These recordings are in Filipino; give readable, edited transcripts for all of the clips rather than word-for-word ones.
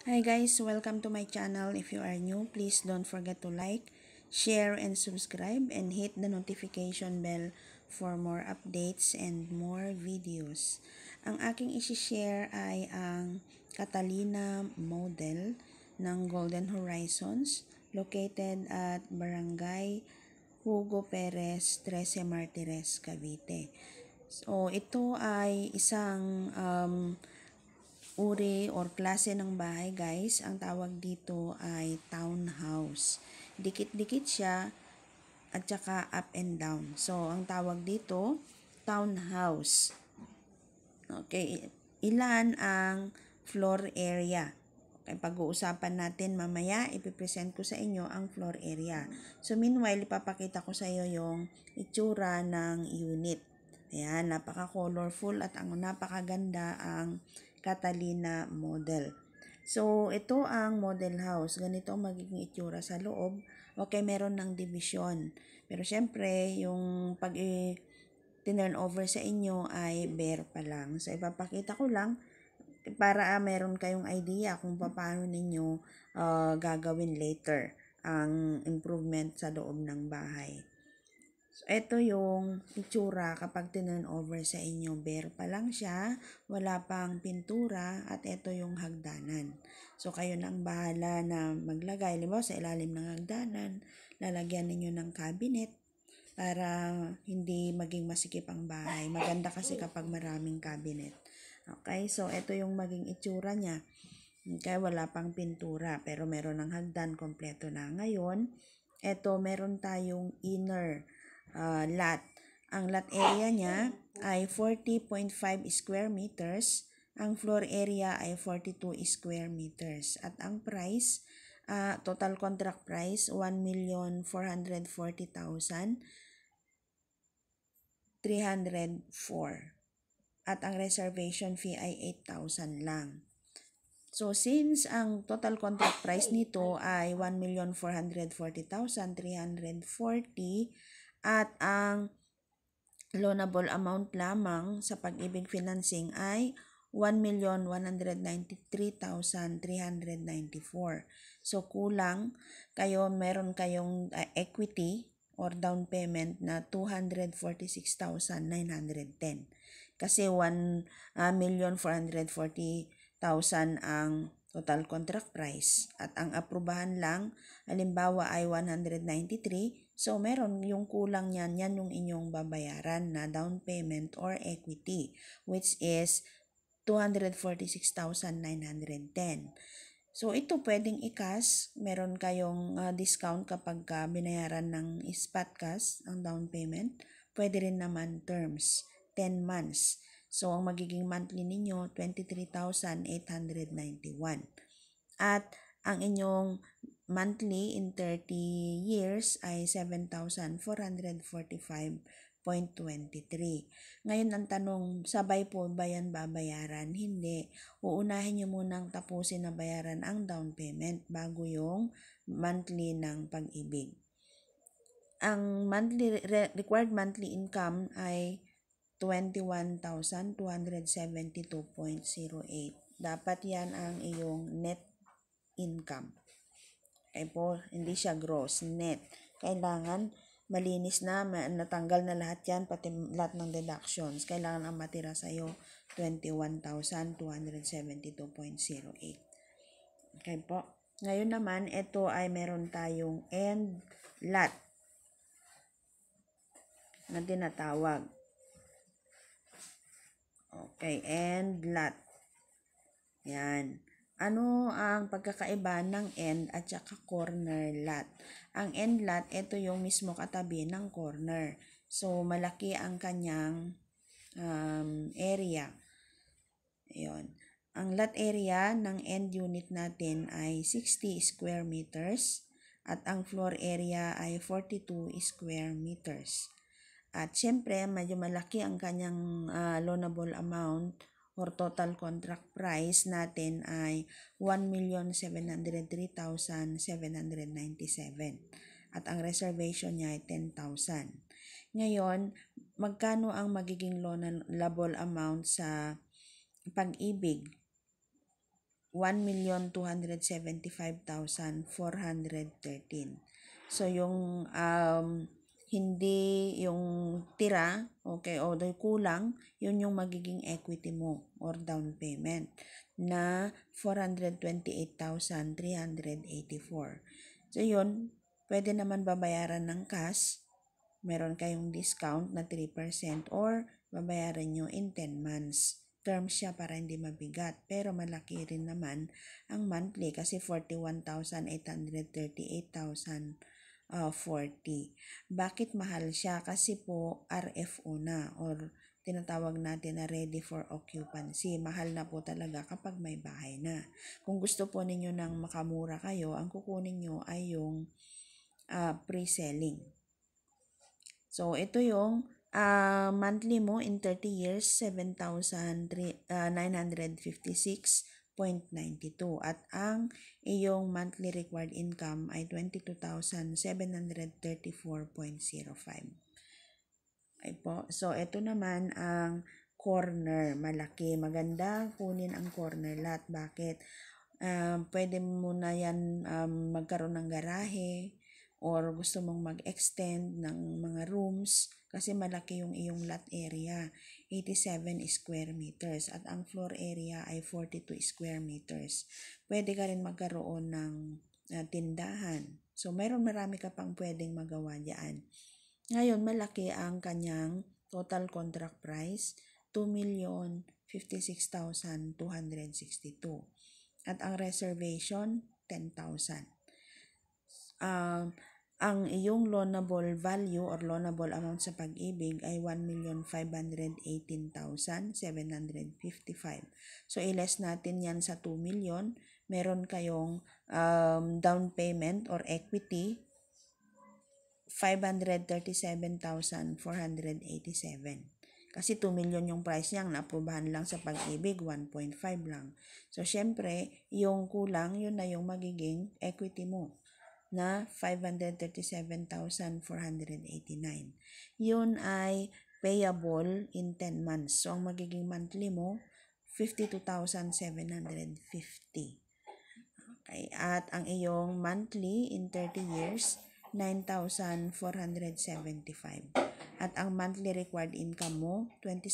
Hi guys, welcome to my channel. If you are new, please don't forget to like, share, and subscribe and hit the notification bell for more updates and more videos. Ang aking isi-share ay ang Catalina model ng Golden Horizons located at Barangay Hugo Perez, 13 Martires, Cavite. So, ito ay isang uri or klase ng bahay guys. Ang tawag dito ay townhouse. Dikit-dikit siya at saka up and down. So, ang tawag dito, townhouse. Okay, ilan ang floor area? Okay, pag-uusapan natin mamaya, ipipresent ko sa inyo ang floor area. So, meanwhile, ipapakita ko sa iyo yung itsura ng unit. Ayan, napaka-colorful at ang napakaganda ang Catalina model. So, ito ang model house. Ganito ang magiging itsura sa loob. Okay, meron ng division. Pero syempre, yung turn over sa inyo ay bare pa lang. So, ipapakita ko lang para meron kayong idea kung paano ninyo gagawin later ang improvement sa loob ng bahay. So, ito yung itsura kapag turn over sa inyo. Bare pa lang siya, wala pang pintura, at ito yung hagdanan. So, kayo na ang bahala na maglagay. Halimbawa, sa ilalim ng hagdanan, lalagyan ninyo ng cabinet para hindi maging masikip ang bahay. Maganda kasi kapag maraming cabinet. Okay, so ito yung maging itsura niya. Okay, wala pang pintura, pero meron ng hagdan, kompleto na. Ngayon, ito meron tayong inner lot. Ang lot area niya ay 40.5 square meters. Ang floor area ay 42 square meters. At ang price, total contract price, 1,440,304. At ang reservation fee ay 8,000 lang. So, since ang total contract price nito ay 1,440,340 at ang loanable amount lamang sa Pag-ibig Financing ay 1,193,394. So, kulang kayo, meron kayong equity or down payment na 246,910. Kasi 1,440,000 ang total contract price at ang aprubahan lang halimbawa ay 193, so meron yung kulang yan yung inyong babayaran na down payment or equity, which is 246,910. So ito pwedeng i-cash, meron kayong discount kapag binayaran ng spot cash ang down payment. Pwede rin naman terms, 10 months. So, ang magiging monthly ninyo, 23,891. At ang inyong monthly in 30 years ay 7,445.23. Ngayon ang tanong, sabay po ba yan babayaran? Hindi. Uunahin nyo munang tapusin na bayaran ang down payment bago yung monthly ng Pag-ibig. Ang required monthly income ay 21,272.08. Dapat yan ang iyong net income. Okay po, hindi siya gross, net. Kailangan malinis na, natanggal na lahat yan, pati lahat ng deductions. Kailangan ang matira sa iyo 21,272.08. Okay po. Ngayon naman, ito ay meron tayong end lot na tinatawag. Okay, end lot. Yan. Ano ang pagkakaiba ng end at saka corner lot? Ang end lot, ito yung mismo katabi ng corner. So, malaki ang kanyang area. Ayun. Ang lot area ng end unit natin ay 60 square meters at ang floor area ay 42 square meters. At syempre, medyo malaki ang kanyang loanable amount or total contract price natin ay 1,703,797. At ang reservation niya ay 10,000. Ngayon, magkano ang magiging loanable amount sa Pag-ibig? 1,275,413. So, yung hindi yung tira, okay, o kulang, yun yung magiging equity mo or down payment na 428,384. So, yun, pwede naman babayaran ng cash. Meron kayong discount na 3% or babayaran nyo in 10 months. Term siya para hindi mabigat, pero malaki rin naman ang monthly kasi 41,838,040. Bakit mahal siya? Kasi po RFO na or tinatawag natin na ready for occupancy. Mahal na po talaga kapag may bahay na. Kung gusto po ninyo ng makamura kayo, ang kukunin nyo ay yung pre-selling. So, ito yung monthly mo in 30 years, 7,956.92. At ang iyong monthly required income ay 22,734.05. Ay po. So, ito naman ang corner. Malaki. Maganda kunin ang corner lot. Bakit? Pwede mo na yan magkaroon ng garahe or gusto mong mag-extend ng mga rooms kasi malaki yung iyong lot area, 87 square meters at ang floor area ay 42 square meters. Pwede ka rin magkaroon ng tindahan. So, marami ka pang pwedeng magawa diyan. Ngayon, malaki ang kanyang total contract price, 2,056,262. At ang reservation, 10,000. Ang iyong loanable value or loanable amount sa pag-ibig ay 1,518,755. So, i-less natin yan sa 2 million. Meron kayong down payment or equity, 537,487. Kasi 2 million yung price niya, naaprubahan lang sa pag-ibig, 1.5 lang. So, syempre, yung kulang, yun na yung magiging equity mo na 537,489. Yun ay payable in 10 months. So, ang magiging monthly mo, 52,750. Okay. At ang iyong monthly in 30 years, 9,475. At ang monthly required income mo,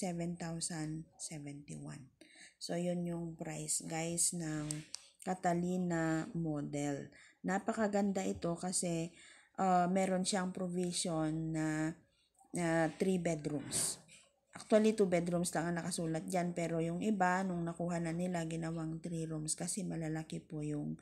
27,071. So, yun yung price, guys, ng Catalina model. Napakaganda ito kasi meron siyang provision na 3 bedrooms. Actually, 2 bedrooms lang ang nakasulat dyan, pero yung iba, nung nakuha na nila, ginawang 3 rooms kasi malalaki po yung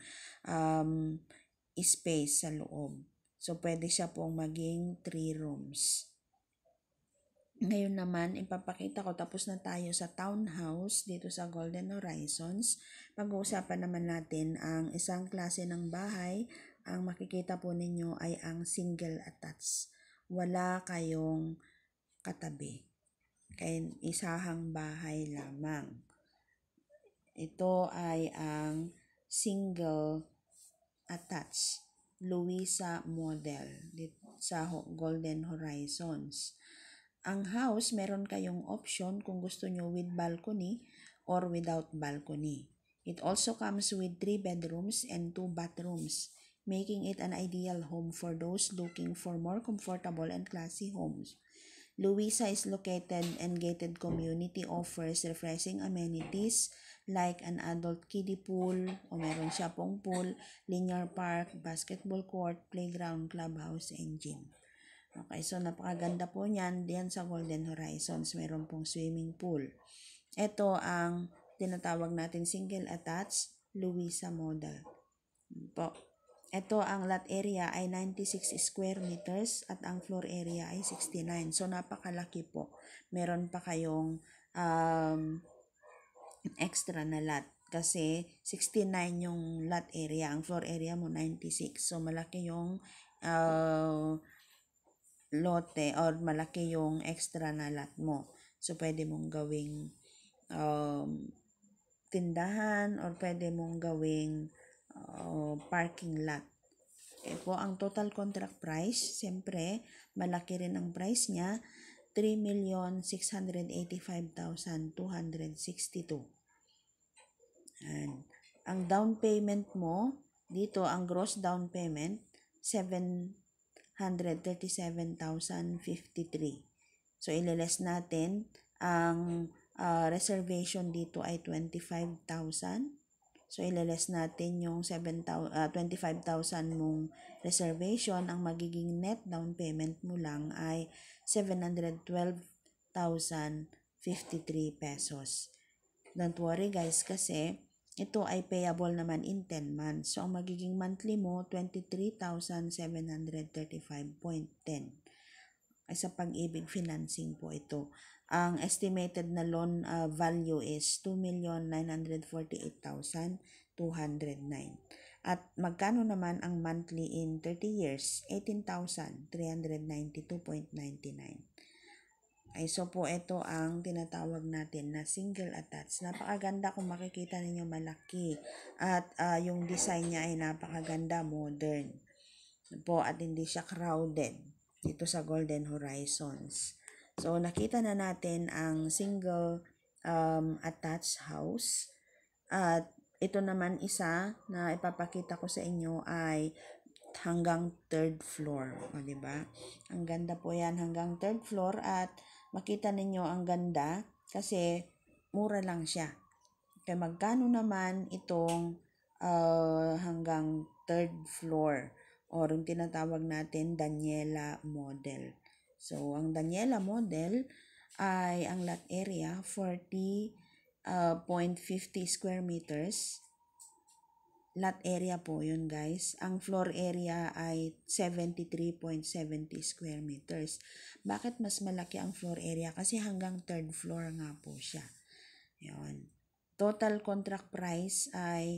space sa loob. So, pwede siya pong maging 3 rooms. Ngayon naman, ipapakita ko, tapos na tayo sa townhouse dito sa Golden Horizons. Pag-uusapan naman natin ang isang klase ng bahay. Ang makikita po ninyo ay ang single attached. Wala kayong katabi. Kaya isahang bahay lamang. Ito ay ang single attached Louisa model dito sa Golden Horizons. Ang house, meron kayong option kung gusto nyo with balcony or without balcony. It also comes with 3 bedrooms and 2 bathrooms, making it an ideal home for those looking for more comfortable and classy homes. Louisa is located and gated community offers refreshing amenities like an adult kiddie pool o meron siya pong pool, linear park, basketball court, playground, clubhouse, and gym. Okay, so napakaganda po niyan diyan sa Golden Horizons. Meron pong swimming pool. Ito ang tinatawag natin single attached Louisa model. Po. Ito ang lot area ay 96 square meters at ang floor area ay 69. So napakalaki po. Meron pa kayong extra na lot kasi 69 yung lot area. Ang floor area mo 96. So malaki yung lote or malaki yung extra na lot mo. So, pwede mong gawing tindahan or pwede mong gawing parking lot. Okay po, ang total contract price, siyempre, malaki rin ang price niya, 3,685,262. And ang down payment mo, dito ang gross down payment, 737,053. So, ililess natin ang reservation dito ay 25,000. So, ililess natin yung 25,000 mong reservation. Ang magiging net down payment mo lang ay 712,053 pesos. Don't worry guys kasi ito ay payable naman in 10 months. So, ang magiging monthly mo, 23,735.10. Ay sa Pag-ibig financing po ito. Ang estimated na loan value is 2,948,209. At magkano naman ang monthly in 30 years? 18,392.99. Ay, so po ito ang tinatawag natin na single attached. Napakaganda kung makikita ninyo, malaki. At yung design niya ay napakaganda, modern. Po, at hindi siya crowded dito sa Golden Horizons. So, nakita na natin ang single attached house. At ito naman isa na ipapakita ko sa inyo ay hanggang third floor. O, diba? Ang ganda po yan, hanggang third floor. At makita ninyo ang ganda kasi mura lang siya. Kaya magkano naman itong hanggang third floor or yung tinatawag natin Daniela model. So, ang Daniela model ay ang lot area 40.50 square meters. Lot area po yun guys. Ang floor area ay 73.70 square meters. Bakit mas malaki ang floor area? Kasi hanggang third floor nga po siya. Yun. Total contract price ay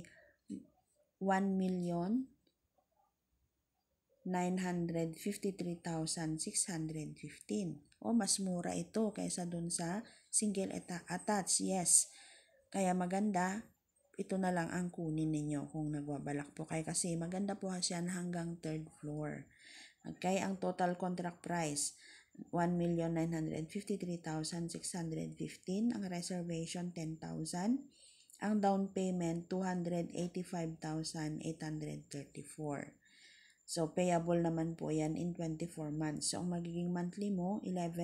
1,953,615. O mas mura ito kaysa dun sa single attached. Yes. Kaya maganda, ito na lang ang kunin ninyo kung nagbabalak po kayo kasi maganda po siya hanggang third floor. Okay, ang total contract price 1,953,615, ang reservation 10,000, ang down payment 285,834. So payable naman po yan in 24 months. So ang magiging monthly mo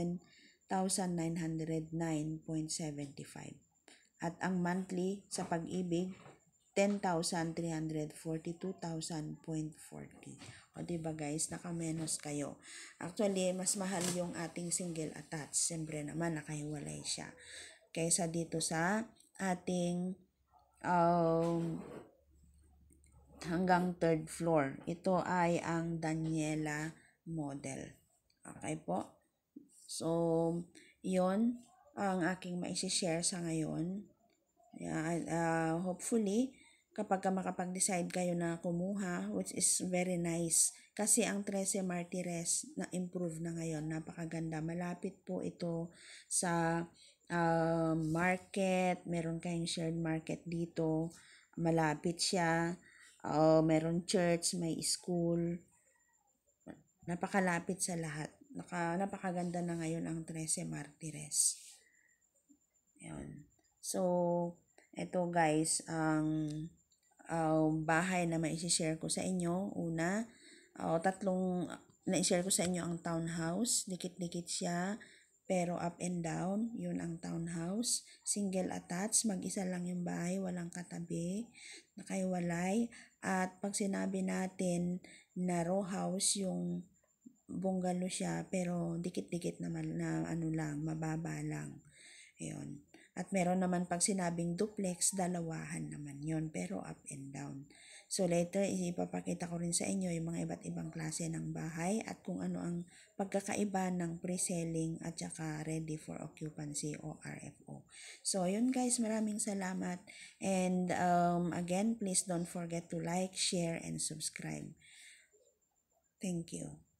11,909.75. At ang monthly sa Pag-ibig, 10,342,000.40. O diba guys, nakamenos kayo. Actually, mas mahal yung ating single attached. Siyempre naman, nakahiwalay siya. Kaysa dito sa ating hanggang third floor. Ito ay ang Daniela model. Okay po? So, yon ang aking maisishare sa ngayon. Hopefully, kapag makapag-decide kayo na kumuha, which is very nice. Kasi ang 13 Martires na improve na ngayon, napakaganda. Malapit po ito sa market. Meron kayong shared market dito. Malapit siya. Meron church, may school. Napakalapit sa lahat. Napakaganda na ngayon ang 13 Martires. Ayan. So, ito guys, ang bahay na maisishare ko sa inyo. Una, tatlong na-share ko sa inyo ang townhouse. Dikit-dikit siya, pero up and down. Yun ang townhouse. Single attached, mag-isa lang yung bahay, walang katabi, nakaiwalay. At pag sinabi natin na row house, yung bungalow siya, pero dikit-dikit naman na mababa lang. Ayun. At meron naman pag sinabing duplex, dalawahan naman yon pero up and down. So later, ipapakita ko rin sa inyo yung mga iba't ibang klase ng bahay at kung ano ang pagkakaiba ng pre-selling at saka ready for occupancy o RFO. So yun guys, maraming salamat. And again, please don't forget to like, share, and subscribe. Thank you.